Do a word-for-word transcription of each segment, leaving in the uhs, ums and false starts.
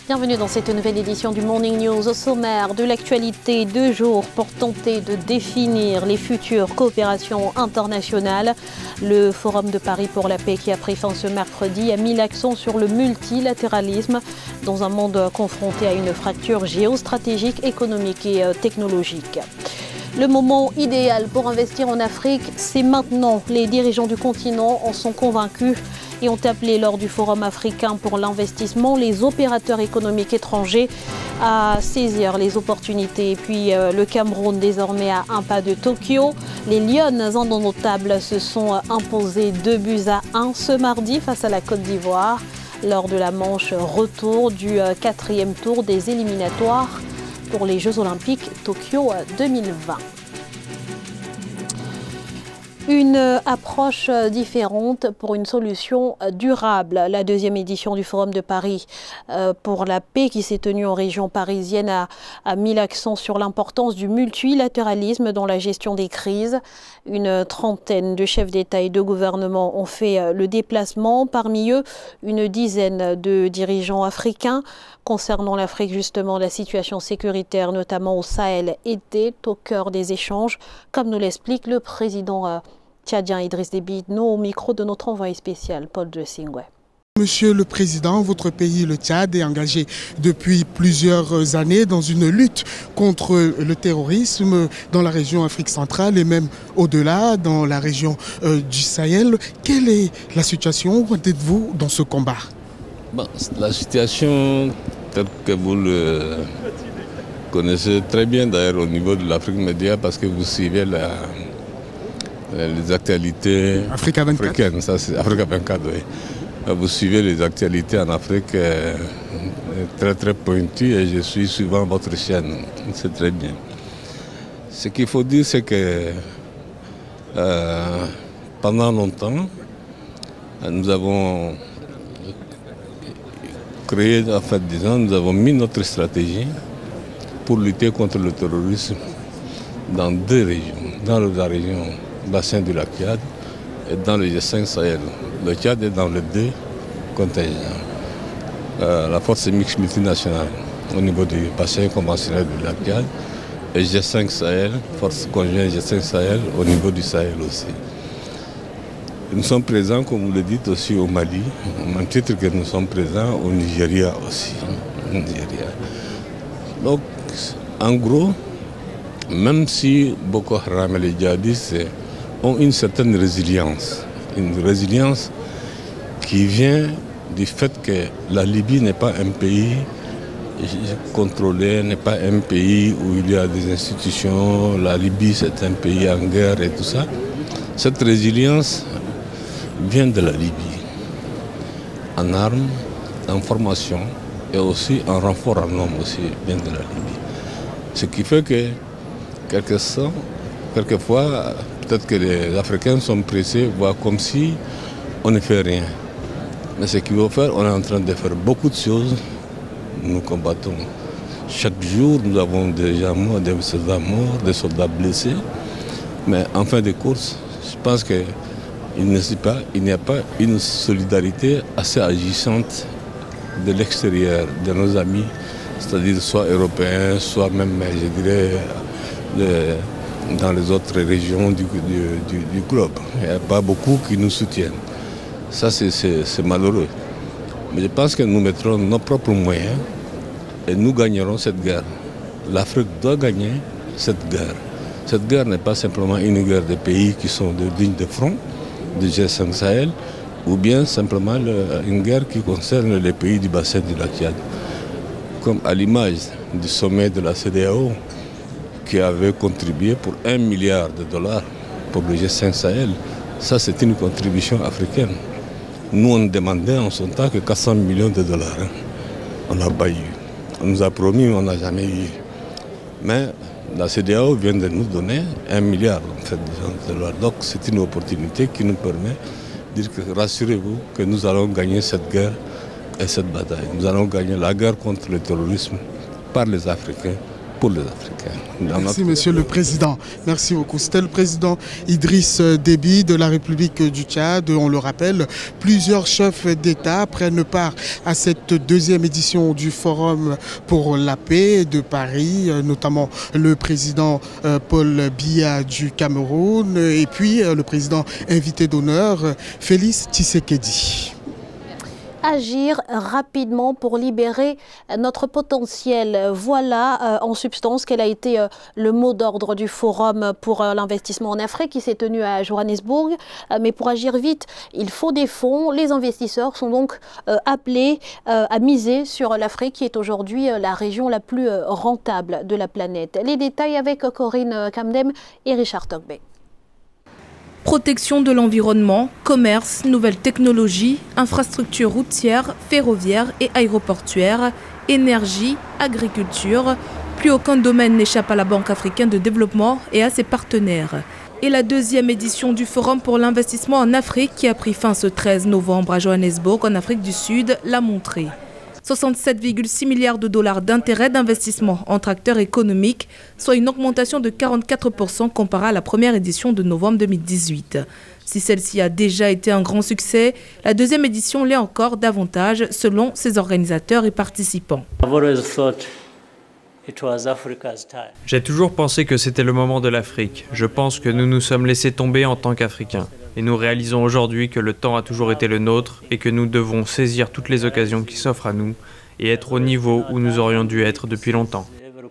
Bienvenue dans cette nouvelle édition du Morning News. Au sommaire de l'actualité, deux jours pour tenter de définir les futures coopérations internationales. Le Forum de Paris pour la paix qui a pris fin ce mercredi a mis l'accent sur le multilatéralisme dans un monde confronté à une fracture géostratégique, économique et technologique. Le moment idéal pour investir en Afrique, c'est maintenant. Les dirigeants du continent en sont convaincus et ont appelé lors du Forum africain pour l'investissement les opérateurs économiques étrangers à saisir les opportunités. Et puis euh, le Cameroun désormais à un pas de Tokyo. Les Lions indomptables se sont imposés deux buts à un ce mardi face à la Côte d'Ivoire lors de la manche retour du euh, quatrième tour des éliminatoires pour les Jeux Olympiques Tokyo deux mille vingt. Une approche différente pour une solution durable. La deuxième édition du Forum de Paris pour la paix qui s'est tenue en région parisienne a, a mis l'accent sur l'importance du multilatéralisme dans la gestion des crises. Une trentaine de chefs d'État et de gouvernement ont fait le déplacement. Parmi eux, une dizaine de dirigeants africains. Concernant l'Afrique, justement, la situation sécuritaire, notamment au Sahel, était au cœur des échanges, comme nous l'explique le président tchadien Idriss Déby, nous au micro de notre envoyé spécial, Paul de Singwe. Monsieur le Président, votre pays, le Tchad, est engagé depuis plusieurs années dans une lutte contre le terrorisme dans la région Afrique centrale et même au-delà, dans la région euh, du Sahel. Quelle est la situation? Où êtes-vous dans ce combat? Bon, la situation telle que vous le connaissez très bien d'ailleurs au niveau de l'Afrique média parce que vous suivez la, les actualités Africa vingt-quatre. africaines, ça c'est Africa vingt-quatre, oui. Vous suivez les actualités en Afrique euh, très très pointues et je suis souvent votre chaîne, c'est très bien. Ce qu'il faut dire c'est que euh, pendant longtemps nous avons créé, en fait, disons, nous avons mis notre stratégie pour lutter contre le terrorisme dans deux régions, dans la région bassin du lac Tchad et dans le G cinq Sahel. Le Tchad est dans les deux contingents. Euh, la force mixte multinationale au niveau du bassin conventionnel du lac Tchad et G cinq Sahel, force conjointe G cinq Sahel au niveau du Sahel aussi. Nous sommes présents, comme vous le dites, aussi au Mali, au même titre que nous sommes présents au Nigeria aussi. Au Nigeria. Donc, en gros, même si Boko Haram et les djihadistes ont une certaine résilience, une résilience qui vient du fait que la Libye n'est pas un pays contrôlé, n'est pas un pays où il y a des institutions, la Libye c'est un pays en guerre et tout ça. Cette résilience vient de la Libye, en armes, en formation et aussi en renfort en hommes aussi, vient de la Libye. Ce qui fait que, quelquefois, peut-être que les Africains sont pressés, voire comme si on ne fait rien. Mais ce qu'il faut faire, on est en train de faire beaucoup de choses. Nous combattons. Chaque jour, nous avons des gens morts, des soldats morts, des soldats blessés. Mais en fin de course, je pense que Il n'y a pas une solidarité assez agissante de l'extérieur, de nos amis, c'est-à-dire soit européens, soit même, je dirais, de, dans les autres régions du, du, du, du globe. Il n'y a pas beaucoup qui nous soutiennent. Ça, c'est malheureux. Mais je pense que nous mettrons nos propres moyens et nous gagnerons cette guerre. L'Afrique doit gagner cette guerre. Cette guerre n'est pas simplement une guerre des pays qui sont de lignes de front, du G cinq Sahel, ou bien simplement le, une guerre qui concerne les pays du bassin du lac Tchad. Comme à l'image du sommet de la C E D E A O, qui avait contribué pour un milliard de dollars pour le G cinq Sahel, ça c'est une contribution africaine. Nous on demandait en son temps que quatre cents millions de dollars. Hein. On n'a pas eu. On nous a promis, mais on n'a jamais eu. Mais la C E D E A O vient de nous donner un milliard en fait, de dollars. Donc c'est une opportunité qui nous permet de dire que rassurez-vous que nous allons gagner cette guerre et cette bataille. Nous allons gagner la guerre contre le terrorisme par les Africains pour les Africains. Merci Monsieur le Président. Merci beaucoup. C'était le président Idriss Déby de la République du Tchad. On le rappelle, plusieurs chefs d'État prennent part à cette deuxième édition du Forum pour la paix de Paris, notamment le président Paul Biya du Cameroun et puis le président invité d'honneur Félix Tshisekedi. Agir rapidement pour libérer notre potentiel. Voilà euh, en substance quel a été euh, le mot d'ordre du Forum pour euh, l'investissement en Afrique qui s'est tenu à Johannesburg. Euh, mais pour agir vite, il faut des fonds. Les investisseurs sont donc euh, appelés euh, à miser sur l'Afrique qui est aujourd'hui euh, la région la plus euh, rentable de la planète. Les détails avec Corinne Kamdem et Richard Togbe. Protection de l'environnement, commerce, nouvelles technologies, infrastructures routières, ferroviaires et aéroportuaires, énergie, agriculture. Plus aucun domaine n'échappe à la Banque africaine de développement et à ses partenaires. Et la deuxième édition du Forum pour l'investissement en Afrique, qui a pris fin ce treize novembre à Johannesburg, en Afrique du Sud, l'a montré. soixante-sept virgule six milliards de dollars d'intérêts d'investissement entre acteurs économiques, soit une augmentation de quarante-quatre pour cent comparée à la première édition de novembre deux mille dix-huit. Si celle-ci a déjà été un grand succès, la deuxième édition l'est encore davantage selon ses organisateurs et participants. J'ai toujours pensé que c'était le moment de l'Afrique. Je pense que nous nous sommes laissés tomber en tant qu'Africains. Et nous réalisons aujourd'hui que le temps a toujours été le nôtre et que nous devons saisir toutes les occasions qui s'offrent à nous et être au niveau où nous aurions dû être depuis longtemps.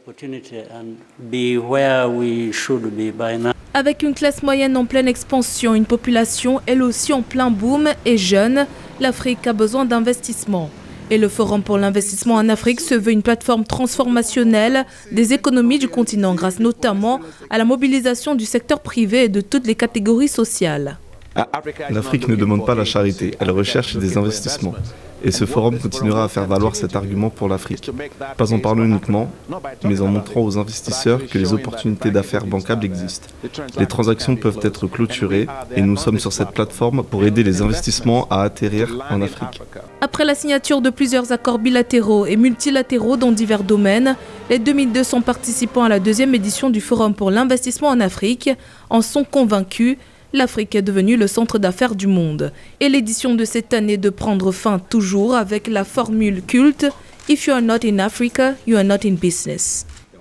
Avec une classe moyenne en pleine expansion, une population elle aussi en plein boom et jeune, l'Afrique a besoin d'investissement. Et le Forum pour l'investissement en Afrique se veut une plateforme transformationnelle des économies du continent grâce notamment à la mobilisation du secteur privé et de toutes les catégories sociales. L'Afrique ne demande pas la charité, elle recherche des investissements. Et ce forum continuera à faire valoir cet argument pour l'Afrique. Pas en parlant uniquement, mais en montrant aux investisseurs que les opportunités d'affaires bancables existent. Les transactions peuvent être clôturées et nous sommes sur cette plateforme pour aider les investissements à atterrir en Afrique. Après la signature de plusieurs accords bilatéraux et multilatéraux dans divers domaines, les deux mille deux cents participants à la deuxième édition du Forum pour l'investissement en Afrique en sont convaincus. L'Afrique est devenue le centre d'affaires du monde. Et l'édition de cette année de prendre fin toujours avec la formule culte « If you are not in Africa, you are not in business ».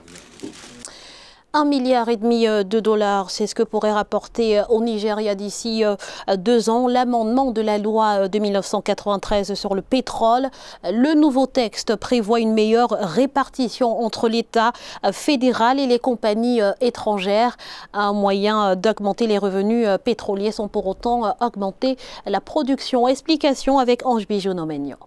Un milliard et demi de dollars, c'est ce que pourrait rapporter au Nigeria d'ici deux ans l'amendement de la loi de mille neuf cent quatre-vingt-treize sur le pétrole. Le nouveau texte prévoit une meilleure répartition entre l'État fédéral et les compagnies étrangères. Un moyen d'augmenter les revenus pétroliers sans pour autant augmenter la production. Explication avec Ange Bijou-Nomenyo.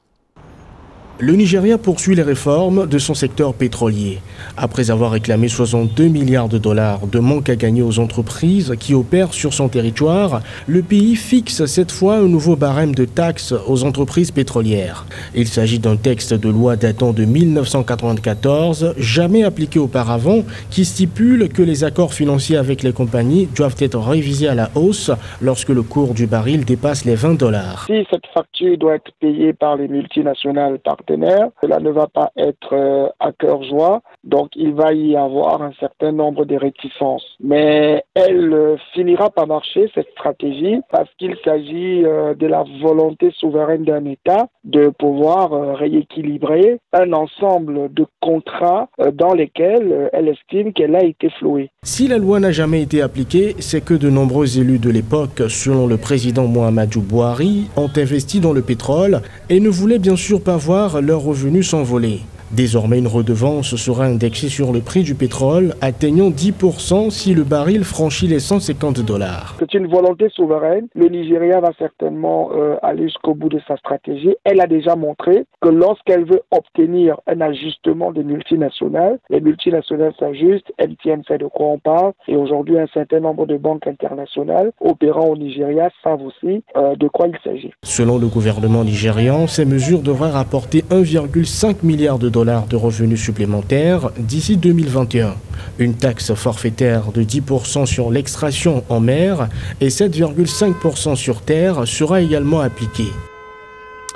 Le Nigeria poursuit les réformes de son secteur pétrolier. Après avoir réclamé soixante-deux milliards de dollars de manque à gagner aux entreprises qui opèrent sur son territoire, le pays fixe cette fois un nouveau barème de taxes aux entreprises pétrolières. Il s'agit d'un texte de loi datant de mille neuf cent quatre-vingt-quatorze, jamais appliqué auparavant, qui stipule que les accords financiers avec les compagnies doivent être révisés à la hausse lorsque le cours du baril dépasse les vingt dollars. Si cette facture doit être payée par les multinationales par cela ne va pas être euh, à cœur joie, donc il va y avoir un certain nombre de réticences. Mais elle euh, finira par marcher, cette stratégie, parce qu'il s'agit euh, de la volonté souveraine d'un État de pouvoir euh, rééquilibrer un ensemble de contrats euh, dans lesquels euh, elle estime qu'elle a été flouée. Si la loi n'a jamais été appliquée, c'est que de nombreux élus de l'époque, selon le président Muhammadu Buhari, ont investi dans le pétrole et ne voulaient bien sûr pas voir leurs revenus s'envoler. Désormais, une redevance sera indexée sur le prix du pétrole, atteignant dix pour cent si le baril franchit les cent cinquante dollars. C'est une volonté souveraine. Le Nigeria va certainement euh, aller jusqu'au bout de sa stratégie. Elle a déjà montré que lorsqu'elle veut obtenir un ajustement des multinationales, les multinationales s'ajustent, elles tiennent fait de quoi on parle. Et aujourd'hui, un certain nombre de banques internationales opérant au Nigeria savent aussi euh, de quoi il s'agit. Selon le gouvernement nigérian, ces mesures devraient rapporter un virgule cinq milliard de dollars de revenus supplémentaires d'ici deux mille vingt et un. Une taxe forfaitaire de dix pour cent sur l'extraction en mer et sept virgule cinq pour cent sur terre sera également appliquée.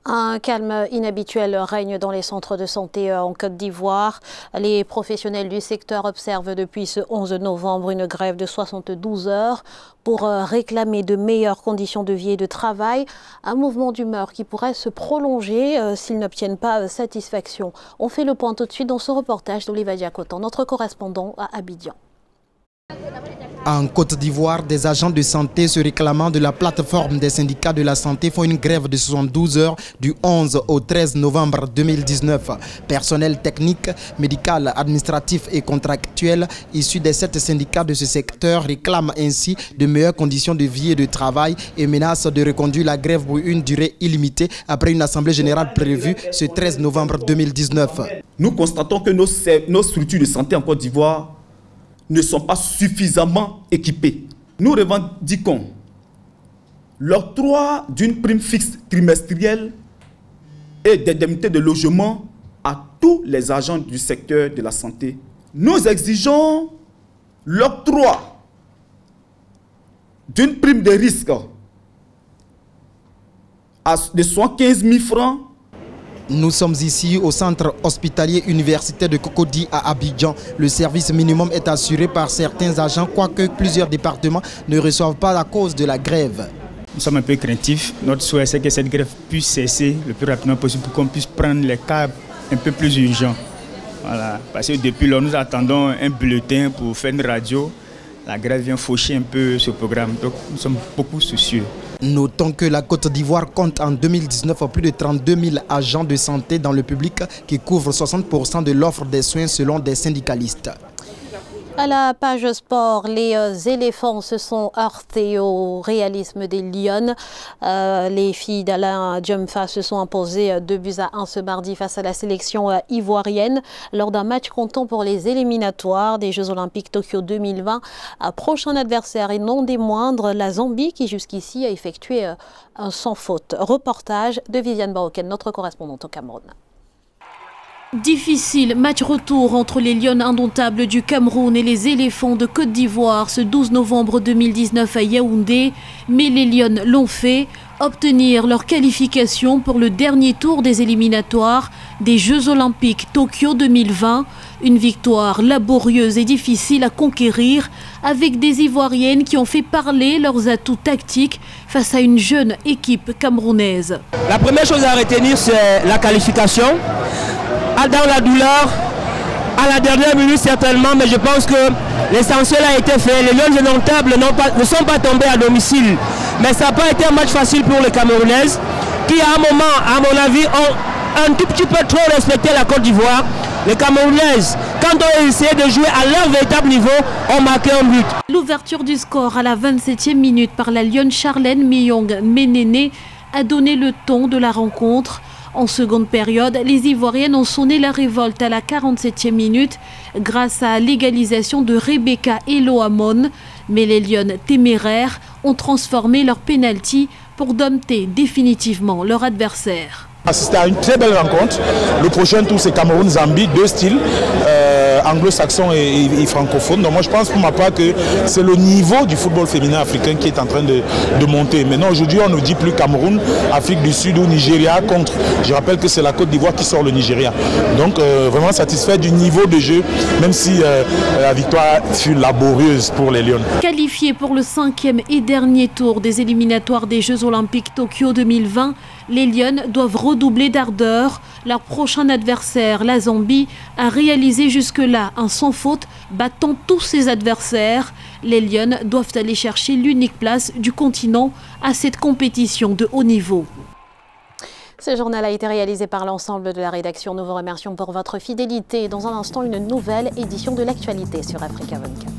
Un calme inhabituel règne dans les centres de santé en Côte d'Ivoire. Les professionnels du secteur observent depuis ce onze novembre une grève de soixante-douze heures pour réclamer de meilleures conditions de vie et de travail. Un mouvement d'humeur qui pourrait se prolonger euh, s'ils n'obtiennent pas satisfaction. On fait le point tout de suite dans ce reportage d'Oliva Diacotan, notre correspondant à Abidjan. En Côte d'Ivoire, des agents de santé se réclamant de la plateforme des syndicats de la santé font une grève de soixante-douze heures du onze au treize novembre deux mille dix-neuf. Personnel technique, médical, administratif et contractuel issus des sept syndicats de ce secteur réclament ainsi de meilleures conditions de vie et de travail et menacent de reconduire la grève pour une durée illimitée après une assemblée générale prévue ce treize novembre deux mille dix-neuf. Nous constatons que nos, nos structures de santé en Côte d'Ivoire ne sont pas suffisamment équipés. Nous revendiquons l'octroi d'une prime fixe trimestrielle et d'indemnités de logement à tous les agents du secteur de la santé. Nous exigeons l'octroi d'une prime de risque de soixante-quinze mille francs. Nous sommes ici au centre hospitalier universitaire de Cocody à Abidjan. Le service minimum est assuré par certains agents, quoique plusieurs départements ne reçoivent pas à cause de la grève. Nous sommes un peu craintifs. Notre souhait, c'est que cette grève puisse cesser le plus rapidement possible pour qu'on puisse prendre les cas un peu plus urgents. Voilà. Parce que depuis lors, nous attendons un bulletin pour faire une radio. La grève vient faucher un peu ce programme. Donc nous sommes beaucoup soucieux. Notons que la Côte d'Ivoire compte en deux mille dix-neuf plus de trente-deux mille agents de santé dans le public qui couvrent soixante pour cent de l'offre des soins selon des syndicalistes. À la page sport, les euh, éléphants se sont heurtés au réalisme des lions. Euh, les filles d'Alain Djemfa se sont imposées deux buts à un ce mardi face à la sélection euh, ivoirienne lors d'un match comptant pour les éliminatoires des Jeux Olympiques Tokyo deux mille vingt. Un prochain adversaire et non des moindres, la Zambie qui jusqu'ici a effectué euh, un sans faute. Reportage de Viviane Baoken, notre correspondante au Cameroun. Difficile match retour entre les Lions indomptables du Cameroun et les éléphants de Côte d'Ivoire ce douze novembre deux mille dix-neuf à Yaoundé. Mais les Lions l'ont fait, obtenir leur qualification pour le dernier tour des éliminatoires des Jeux Olympiques Tokyo deux mille vingt. Une victoire laborieuse et difficile à conquérir avec des Ivoiriennes qui ont fait parler leurs atouts tactiques face à une jeune équipe camerounaise. La première chose à retenir, c'est la qualification. Dans la douleur, à la dernière minute certainement, mais je pense que l'essentiel a été fait. Les Lions indomptables ne sont pas tombés à domicile, mais ça n'a pas été un match facile pour les Camerounaises, qui à un moment, à mon avis, ont un tout petit peu trop respecté la Côte d'Ivoire. Les Camerounaises, quand on a essayé de jouer à leur véritable niveau, ont marqué un but. L'ouverture du score à la vingt-septième minute par la Lionne Charlène Miyong Ménéné a donné le ton de la rencontre. En seconde période, les Ivoiriennes ont sonné la révolte à la quarante-septième minute grâce à l'égalisation de Rebecca Eloamon. Mais les Lionnes téméraires ont transformé leur pénalty pour dompter définitivement leur adversaire. C'était à une très belle rencontre. Le prochain tour, c'est Cameroun-Zambie, deux styles, euh, anglo-saxon et, et, et francophone. Donc moi, je pense pour ma part que c'est le niveau du football féminin africain qui est en train de, de monter. Maintenant, aujourd'hui, on ne dit plus Cameroun, Afrique du Sud ou Nigeria contre. Je rappelle que c'est la Côte d'Ivoire qui sort le Nigeria. Donc euh, vraiment satisfait du niveau de jeu, même si euh, la victoire fut laborieuse pour les Lions. Qualifiés pour le cinquième et dernier tour des éliminatoires des Jeux Olympiques Tokyo deux mille vingt, les Lions doivent redoubler d'ardeur. Leur prochain adversaire, la Zambie, a réalisé jusque-là un sans faute, battant tous ses adversaires. Les Lions doivent aller chercher l'unique place du continent à cette compétition de haut niveau. Ce journal a été réalisé par l'ensemble de la rédaction. Nous vous remercions pour votre fidélité. Dans un instant, une nouvelle édition de l'actualité sur Africa vingt-quatre.